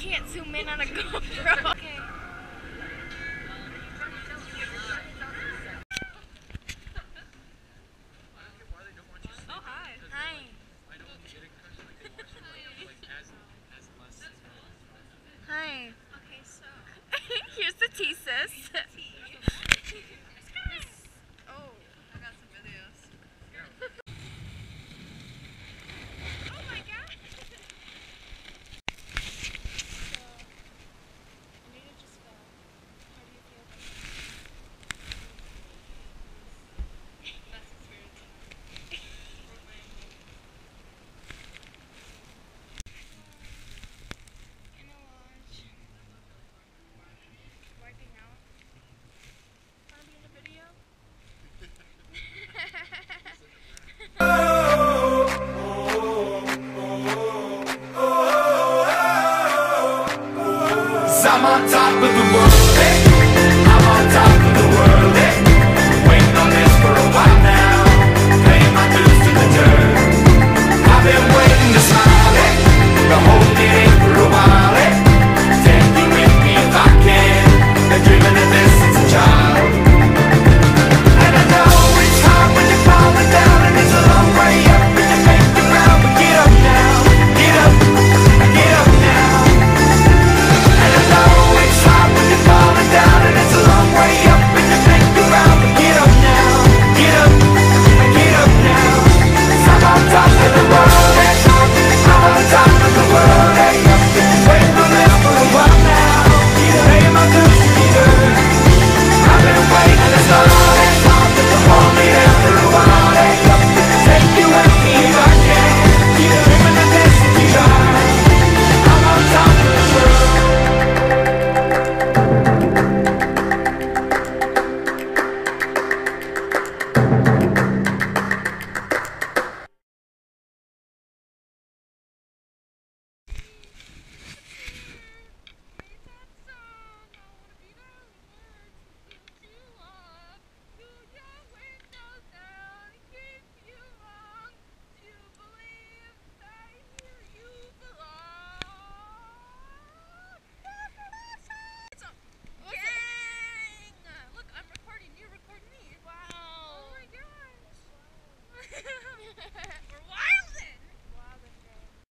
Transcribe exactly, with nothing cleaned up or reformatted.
can't zoom in on a GoPro. Okay. Oh, hi. Hi. Hi. Okay, so. Here's the tea, sis. Oh, I got some videos. Oh my god! So, Annita just fell. How do you feel about that? Best experience ever. Broke my ankle. In a lodge. Wiping out. Wanna be in a video? I'm on top of the world.